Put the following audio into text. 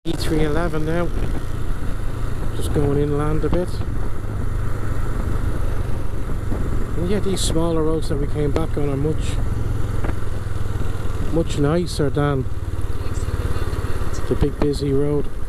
E311 now. Just going inland a bit. And yeah, these smaller roads that we came back on are much nicer than the big busy road.